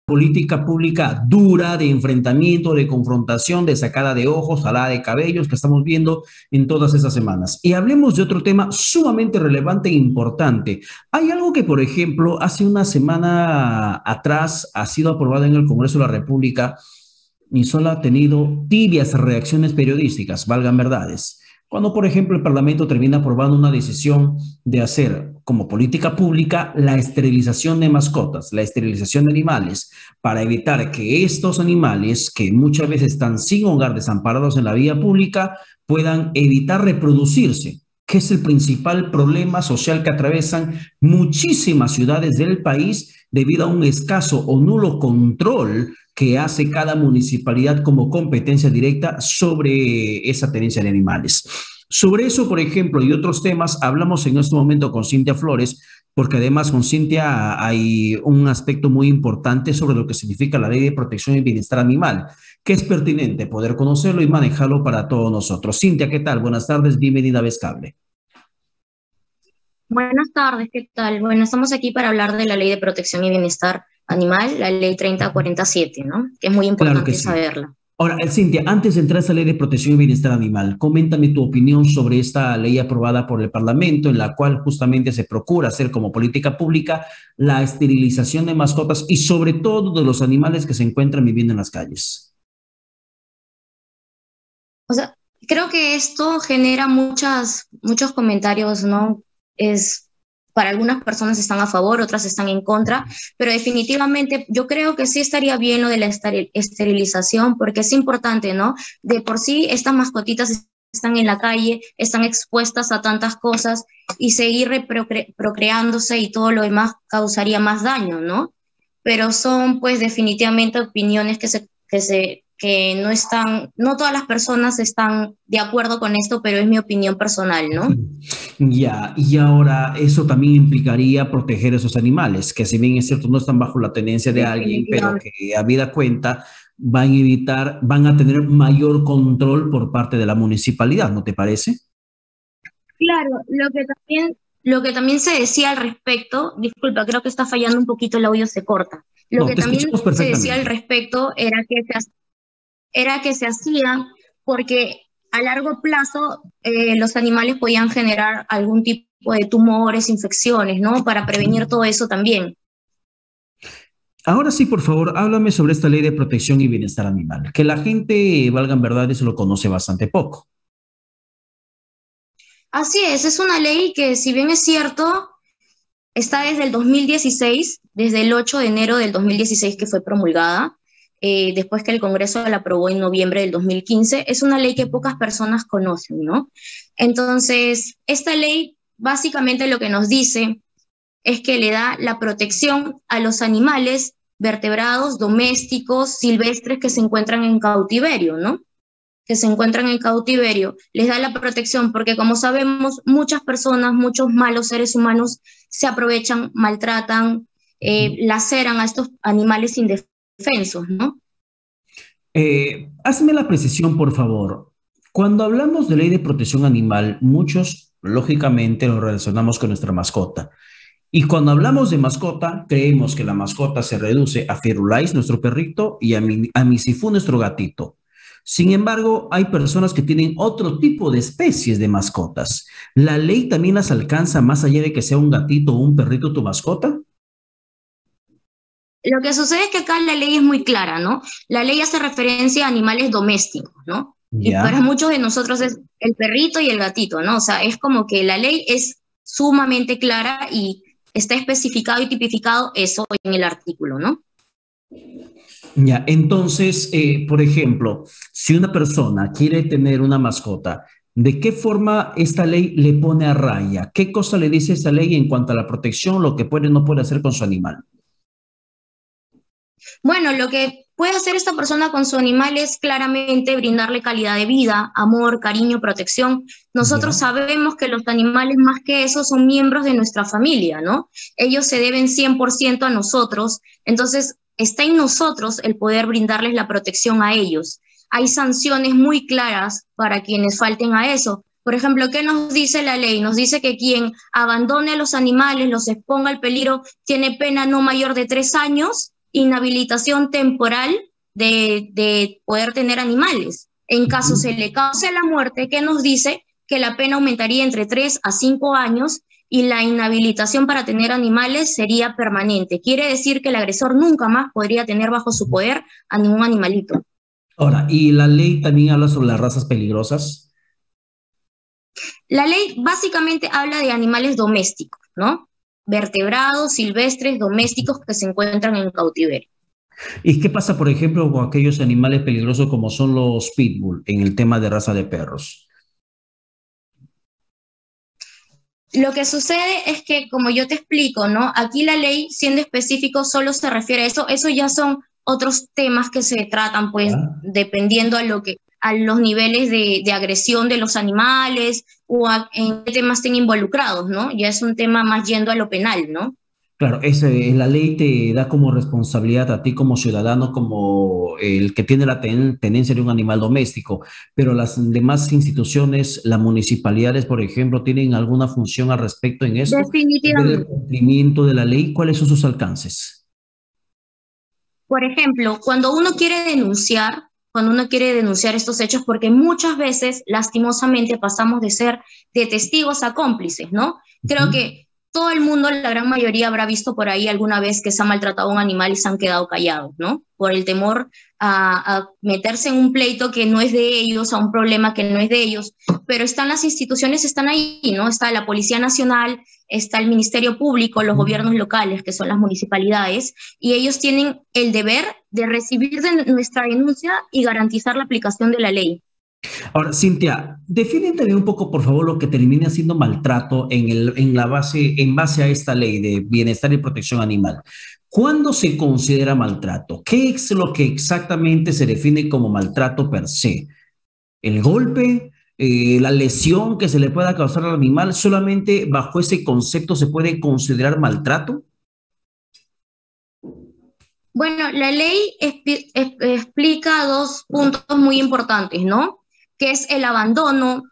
política pública dura de enfrentamiento, de confrontación, de sacada de ojos, jalada de cabellos que estamos viendo en todas esas semanas. Y hablemos de otro tema sumamente relevante e importante. Hay algo que, por ejemplo, hace una semana atrás ha sido aprobado en el Congreso de la República y solo ha tenido tibias reacciones periodísticas, valgan verdades. Cuando, por ejemplo, el Parlamento termina aprobando una decisión de hacer como política pública la esterilización de mascotas, la esterilización de animales, para evitar que estos animales, que muchas veces están sin hogar, desamparados en la vía pública, puedan evitar reproducirse, que es el principal problema social que atraviesan muchísimas ciudades del país debido a un escaso o nulo control que hace cada municipalidad como competencia directa sobre esa tenencia de animales. Sobre eso, por ejemplo, y otros temas, hablamos en este momento con Cintia Flores, porque además con Cintia hay un aspecto muy importante sobre lo que significa la Ley de Protección y Bienestar Animal, que es pertinente poder conocerlo y manejarlo para todos nosotros. Cintia, ¿qué tal? Buenas tardes, bienvenida a Vescable. Buenas tardes, ¿qué tal? Bueno, estamos aquí para hablar de la Ley de Protección y Bienestar Animal, la Ley 3047, ¿no? Que es muy Claro que importante sí. saberla. Ahora, Cintia, antes de entrar a esa ley de protección y bienestar animal, coméntame tu opinión sobre esta ley aprobada por el Parlamento, en la cual justamente se procura hacer como política pública la esterilización de mascotas y sobre todo de los animales que se encuentran viviendo en las calles. O sea, creo que esto genera muchos comentarios, ¿no? Para algunas personas están a favor, otras están en contra, pero definitivamente yo creo que sí estaría bien lo de la esterilización, porque es importante, ¿no? De por sí, estas mascotitas están en la calle, están expuestas a tantas cosas y seguir procreándose y todo lo demás causaría más daño, ¿no? Pero son pues definitivamente opiniones que no están, no todas las personas están de acuerdo con esto, pero es mi opinión personal, ¿no? Ya, y ahora eso también implicaría proteger a esos animales, que si bien es cierto no están bajo la tenencia de alguien, pero Definitivamente. que a vida cuenta van a evitar, van a tener mayor control por parte de la municipalidad, ¿no te parece? Claro, lo que también se decía al respecto, disculpa, creo que está fallando un poquito el audio, se corta. Lo No, que te también escuchamos se decía al perfectamente. respecto era que se hacía porque a largo plazo los animales podían generar algún tipo de tumores, infecciones, ¿no? Para prevenir todo eso también. Ahora sí, por favor, háblame sobre esta ley de protección y bienestar animal, que la gente, valgan verdades, lo conoce bastante poco. Así es una ley que si bien es cierto, está desde el 2016, desde el 8 de enero del 2016 que fue promulgada, después que el Congreso la aprobó en noviembre del 2015, es una ley que pocas personas conocen, ¿no? Entonces, esta ley básicamente lo que nos dice es que le da la protección a los animales vertebrados, domésticos, silvestres que se encuentran en cautiverio, ¿no? Que se encuentran en cautiverio, les da la protección, porque como sabemos, muchas personas, muchos malos seres humanos se aprovechan, maltratan, laceran a estos animales indefensos, ¿no? Hazme la precisión, por favor. Cuando hablamos de ley de protección animal, muchos, lógicamente, lo relacionamos con nuestra mascota. Y cuando hablamos de mascota, creemos que la mascota se reduce a Firulais, nuestro perrito, y a Misifú, nuestro gatito. Sin embargo, hay personas que tienen otro tipo de especies de mascotas. ¿La ley también las alcanza más allá de que sea un gatito o un perrito tu mascota? Lo que sucede es que acá la ley es muy clara, ¿no? La ley hace referencia a animales domésticos, ¿no? Y para Ya. muchos de nosotros es el perrito y el gatito, ¿no? O sea, es como que la ley es sumamente clara y está especificado y tipificado eso en el artículo, ¿no? Ya, entonces, por ejemplo, si una persona quiere tener una mascota, ¿de qué forma esta ley le pone a raya? ¿Qué cosa le dice esta ley en cuanto a la protección, lo que puede o no puede hacer con su animal? Bueno, lo que puede hacer esta persona con su animal es claramente brindarle calidad de vida, amor, cariño, protección. Nosotros Ya. sabemos que los animales más que eso son miembros de nuestra familia, ¿no? Ellos se deben 100% a nosotros, entonces está en nosotros el poder brindarles la protección a ellos. Hay sanciones muy claras para quienes falten a eso. Por ejemplo, ¿qué nos dice la ley? Nos dice que quien abandone a los animales, los exponga al peligro, tiene pena no mayor de 3 años inhabilitación temporal de poder tener animales. En caso se le cause la muerte, que nos dice que la pena aumentaría entre 3 a 5 años y la inhabilitación para tener animales sería permanente. Quiere decir que el agresor nunca más podría tener bajo su poder a ningún animalito. Ahora, ¿y la ley también habla sobre las razas peligrosas? La ley básicamente habla de animales domésticos, ¿no? Vertebrados, silvestres, domésticos que se encuentran en cautiverio. ¿Y qué pasa, por ejemplo, con aquellos animales peligrosos como son los pitbull en el tema de raza de perros? Lo que sucede es que, como yo te explico, ¿no? Aquí la ley, siendo específico, solo se refiere a eso. Eso ya son otros temas que se tratan, pues, ¿Ya? dependiendo a los niveles de agresión de los animales o en qué temas estén involucrados, ¿no? Ya es un tema más yendo a lo penal, ¿no? Claro, la ley te da como responsabilidad a ti como ciudadano, como el que tiene la tenencia de un animal doméstico, pero las demás instituciones, las municipalidades, por ejemplo, ¿tienen alguna función al respecto en esto? ¿Ver el Definitivamente. cumplimiento de la ley? ¿Cuáles son sus alcances? Por ejemplo, cuando uno quiere denunciar estos hechos, porque muchas veces, lastimosamente, pasamos de ser de testigos a cómplices, ¿no? Creo Ujú. que todo el mundo, la gran mayoría, habrá visto por ahí alguna vez que se ha maltratado a un animal y se han quedado callados, ¿no? Por el temor a meterse en un pleito que no es de ellos, a un problema que no es de ellos, pero están las instituciones, están ahí, ¿no? Está la Policía Nacional, está el Ministerio Público, los gobiernos locales, que son las municipalidades, y ellos tienen el deber de recibir nuestra denuncia y garantizar la aplicación de la ley. Ahora, Cintia, defínete un poco, por favor, lo que termina siendo maltrato en base a esta ley de bienestar y protección animal. ¿Cuándo se considera maltrato? ¿Qué es lo que exactamente se define como maltrato per se? ¿El golpe? ¿La lesión que se le pueda causar al animal? ¿Solamente bajo ese concepto se puede considerar maltrato? Bueno, la ley explica dos puntos muy importantes, ¿no? Que es el abandono,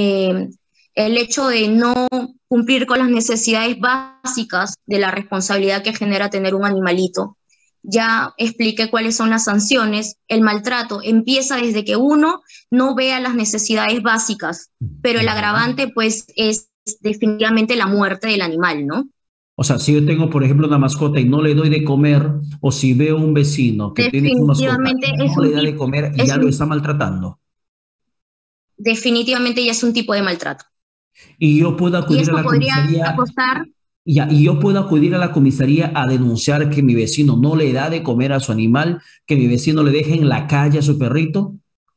el hecho de no cumplir con las necesidades básicas de la responsabilidad que genera tener un animalito. Ya expliqué cuáles son las sanciones. El maltrato empieza desde que uno no vea las necesidades básicas, pero el agravante, pues, es definitivamente la muerte del animal, ¿no? O sea, si yo tengo, por ejemplo, una mascota y no le doy de comer, o si veo un vecino que tiene su mascota Definitivamente y es no le un da de tipo, comer, es ya lo un, está maltratando. definitivamente ya es un tipo de maltrato. Y yo puedo Y acudir a esto la podría comisaría, costar, y yo puedo acudir a la comisaría a denunciar que mi vecino no le da de comer a su animal, que mi vecino le deje en la calle a su perrito.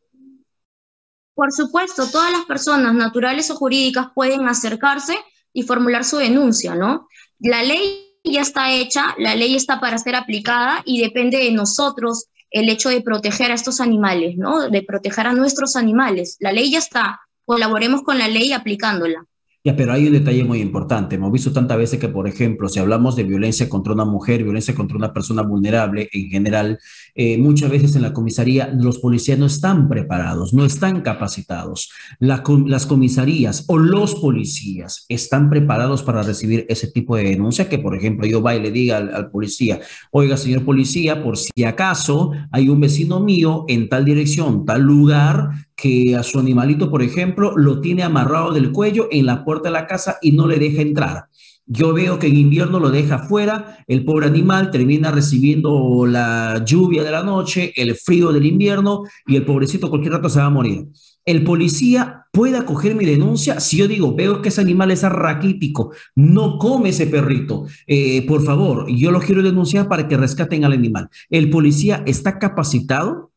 por supuesto, todas las personas naturales o jurídicas pueden acercarse y formular su denuncia, ¿no? La ley ya está hecha, la ley está para ser aplicada y depende de nosotros el hecho de proteger a estos animales, ¿no? De proteger a nuestros animales. La ley ya está, colaboremos con la ley aplicándola. Ya, pero hay un detalle muy importante. Hemos visto tantas veces que, por ejemplo, si hablamos de violencia contra una mujer, violencia contra una persona vulnerable en general, muchas veces en la comisaría los policías no están preparados, no están capacitados. Las comisarías o los policías están preparados para recibir ese tipo de denuncia, que, por ejemplo, yo vaya y le diga al policía, oiga, señor policía, por si acaso hay un vecino mío en tal dirección, tal lugar, que a su animalito, por ejemplo, lo tiene amarrado del cuello en la puerta de la casa y no le deja entrar. Yo veo que en invierno lo deja afuera, el pobre animal termina recibiendo la lluvia de la noche, el frío del invierno y el pobrecito cualquier rato se va a morir. El policía puede acoger mi denuncia si yo digo, veo que ese animal es raquítico, no come ese perrito. Por favor, yo lo quiero denunciar para que rescaten al animal. ¿El policía está capacitado?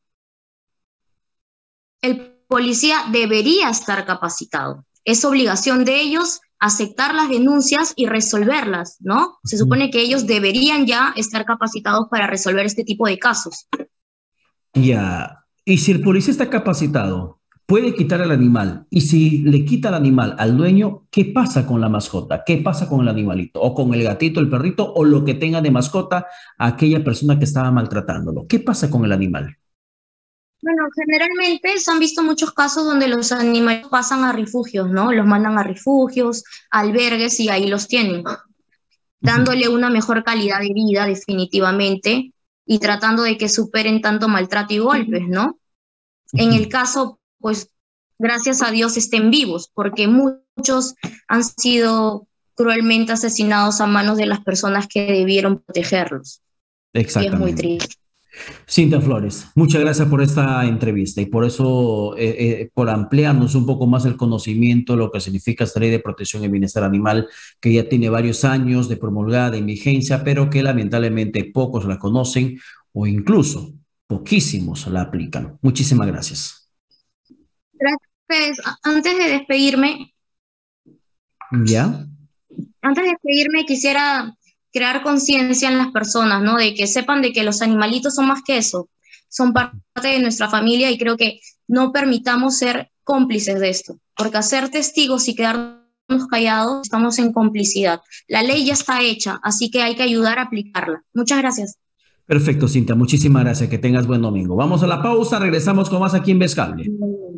El policía debería estar capacitado. Es obligación de ellos aceptar las denuncias y resolverlas, ¿no? Se supone que ellos deberían ya estar capacitados para resolver este tipo de casos. Ya. Y si el policía está capacitado, puede quitar al animal. Y si le quita el animal al dueño, ¿qué pasa con la mascota? ¿Qué pasa con el animalito? O con el gatito, el perrito, o lo que tenga de mascota aquella persona que estaba maltratándolo. ¿Qué pasa con el animal? Bueno, generalmente se han visto muchos casos donde los animales pasan a refugios, ¿no? Los mandan a refugios, albergues y ahí los tienen, Ujú. dándole una mejor calidad de vida definitivamente. y tratando de que superen tanto maltrato y golpes, ¿no? En el caso, pues, gracias a Dios estén vivos, porque muchos han sido cruelmente asesinados a manos de las personas que debieron protegerlos. Y es muy Exactamente. triste. Cintia Flores, muchas gracias por esta entrevista y por eso, por ampliarnos un poco más el conocimiento de lo que significa esta ley de protección y bienestar animal, que ya tiene varios años de promulgada, en vigencia, pero que lamentablemente pocos la conocen o incluso poquísimos la aplican. Muchísimas gracias. Gracias. Antes de despedirme, ¿Ya? quisiera crear conciencia en las personas, ¿no? De que sepan de que los animalitos son más que eso, son parte de nuestra familia y creo que no permitamos ser cómplices de esto, porque hacer testigos y quedarnos callados estamos en complicidad. La ley ya está hecha, así que hay que ayudar a aplicarla. Muchas gracias. Perfecto, Cintia, muchísimas gracias. Que tengas buen domingo. Vamos a la pausa, regresamos con más aquí en Vez Cable.